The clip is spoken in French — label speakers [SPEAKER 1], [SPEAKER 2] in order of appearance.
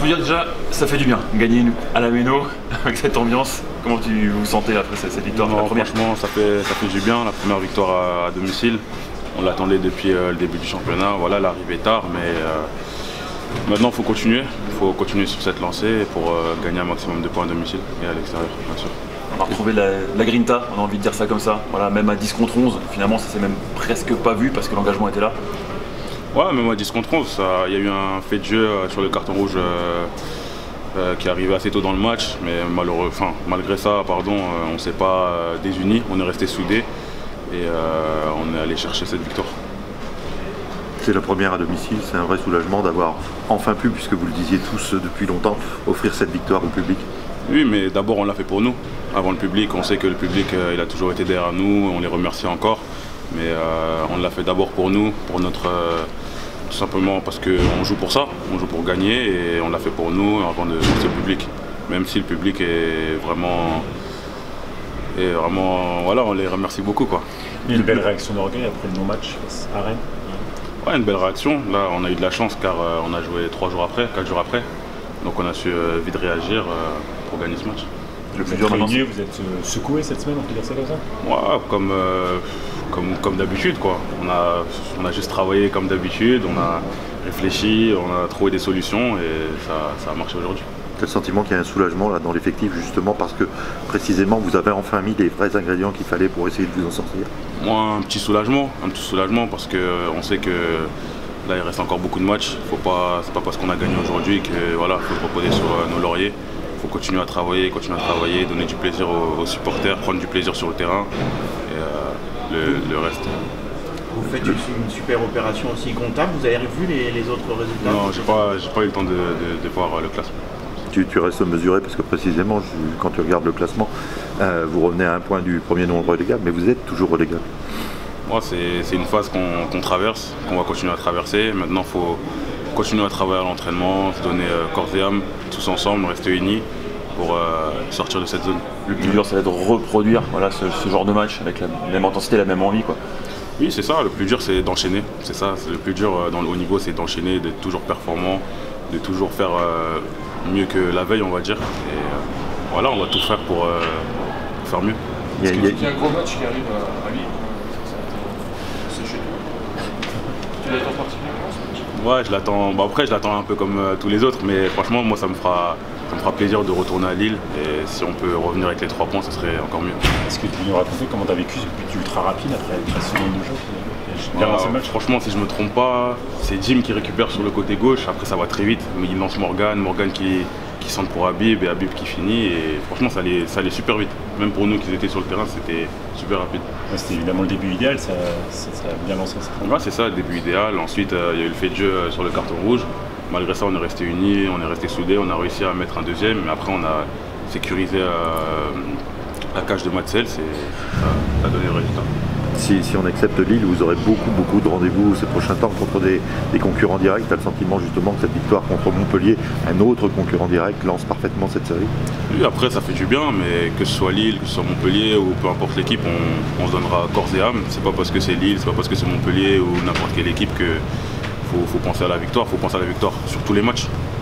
[SPEAKER 1] peut dire déjà, ça fait du bien, gagner à la Méno avec cette ambiance. Comment tu vous sentez après cette victoire?
[SPEAKER 2] Non, franchement, ça fait du bien, la première victoire à domicile. On l'attendait depuis le début du championnat. Voilà, l'arrivée est tard, mais maintenant il faut continuer. Il faut continuer sur cette lancée pour gagner un maximum de points à domicile et à l'extérieur, bien sûr.
[SPEAKER 1] On a retrouvé la grinta, on a envie de dire ça comme ça. Voilà, même à 10 contre 11, finalement ça s'est même presque pas vu parce que l'engagement était là.
[SPEAKER 2] Ouais, même à 10 contre 11, il y a eu un fait de jeu sur le carton rouge qui est arrivé assez tôt dans le match, mais malgré ça, on ne s'est pas désunis, on est resté soudés et on est allé chercher cette victoire.
[SPEAKER 3] C'est la première à domicile, c'est un vrai soulagement d'avoir enfin pu, puisque vous le disiez tous depuis longtemps, offrir cette victoire au public.
[SPEAKER 2] Oui, mais d'abord on l'a fait pour nous, avant le public. On sait que le public il a toujours été derrière nous, on les remercie encore, mais on l'a fait d'abord pour nous, pour notre... tout simplement parce qu'on joue pour ça, on joue pour gagner et on l'a fait pour nous avant de penser au public. Même si le public est vraiment... voilà, on les remercie beaucoup, quoi.
[SPEAKER 4] Une belle réaction d'orgueil après le non-match à Rennes.
[SPEAKER 2] Ouais, une belle réaction. Là, on a eu de la chance car on a joué 4 jours après. Donc on a su vite réagir pour gagner ce match.
[SPEAKER 4] Le plus dur de gagner, vous êtes secoué cette semaine, on peut dire ça comme ça?
[SPEAKER 2] Ouais, comme d'habitude, quoi. On a juste travaillé comme d'habitude, on a réfléchi, on a trouvé des solutions et ça a marché aujourd'hui.
[SPEAKER 3] Quel sentiment qu'il y a un soulagement là dans l'effectif, justement parce que précisément vous avez enfin mis les vrais ingrédients qu'il fallait pour essayer de vous en sortir?
[SPEAKER 2] Moi, un petit soulagement parce qu'on sait que là il reste encore beaucoup de matchs. C'est pas parce qu'on a gagné aujourd'hui que voilà, faut se reposer sur nos lauriers. Il faut continuer à travailler, donner du plaisir aux supporters, prendre du plaisir sur le terrain et le reste.
[SPEAKER 5] Vous faites une super opération aussi comptable, vous avez revu les autres résultats?
[SPEAKER 2] Non, j'ai pas eu le temps de voir le classement.
[SPEAKER 3] Tu restes mesuré parce que précisément, quand tu regardes le classement, vous revenez à un point du premier non relégable, mais vous êtes toujours relégable.
[SPEAKER 2] Moi, c'est une phase qu'on traverse, qu'on va continuer à traverser. Maintenant, il faut continuer à travailler à l'entraînement, se donner corps et âme, tous ensemble, rester unis pour sortir de cette zone.
[SPEAKER 1] Le plus dur, ça va être de reproduire voilà, ce genre de match avec la même intensité, la même envie, quoi.
[SPEAKER 2] Oui, c'est ça. Le plus dur, c'est d'enchaîner. C'est ça. Le plus dur dans le haut niveau, c'est d'enchaîner, d'être toujours performant, de toujours faire mieux que la veille, on va dire. Et voilà, on va tout faire pour faire mieux.
[SPEAKER 6] Il y a un gros match qui arrive à Lille. C'est chez toi. Tu l'attends particulièrement ce match?
[SPEAKER 2] Ouais, je l'attends. Bah, après, je l'attends un peu comme tous les autres, mais franchement, moi, ça me fera plaisir de retourner à Lille. Et si on peut revenir avec les 3 points, ce serait encore mieux.
[SPEAKER 4] Est-ce que tu peux nous raconter comment tu as vécu ce but ultra rapide après 13 secondes de jeu?
[SPEAKER 2] Franchement, si je me trompe pas, c'est Jim qui récupère sur le côté gauche. Après, ça va très vite. Il lance Morgan qui centre pour Habib et Habib qui finit. Et franchement, ça allait super vite. Même pour nous qui étaient sur le terrain, c'était super rapide.
[SPEAKER 4] C'était évidemment le début idéal, ça a bien lancé.
[SPEAKER 2] Ouais, c'est ça, le début idéal. Ensuite, il y a eu le fait de jeu sur le carton rouge. Malgré ça, on est resté unis, on est resté soudés. On a réussi à mettre un deuxième. Mais après, on a sécurisé la cage de Matsel. Ça a donné le résultat.
[SPEAKER 3] Si on accepte Lille, vous aurez beaucoup de rendez-vous ces prochains temps contre des concurrents directs. Tu as le sentiment justement que cette victoire contre Montpellier, un autre concurrent direct, lance parfaitement cette série?
[SPEAKER 2] Oui, après ça fait du bien, mais que ce soit Lille, que ce soit Montpellier ou peu importe l'équipe, on se donnera corps et âme. C'est pas parce que c'est Lille, c'est pas parce que c'est Montpellier ou n'importe quelle équipe qu'il faut penser à la victoire. Il faut penser à la victoire sur tous les matchs.